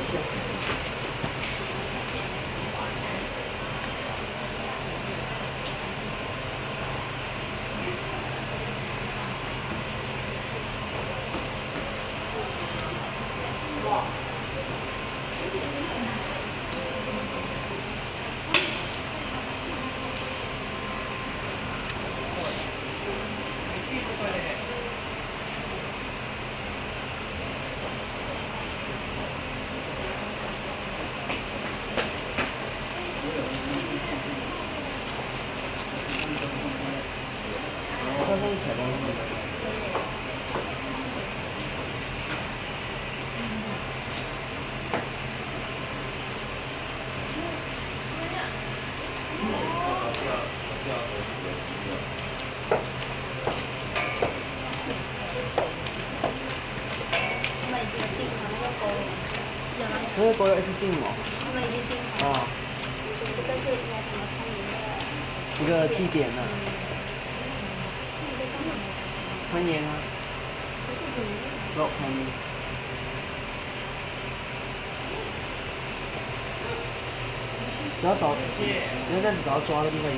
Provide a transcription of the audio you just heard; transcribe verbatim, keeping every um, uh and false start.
下。上面采东西。那个狗有一直订哦。他们已经订好。哦。这个是应该怎么参与的？一个地点呢？攀岩啊。不，攀岩。只要找，只要在只要抓的地方。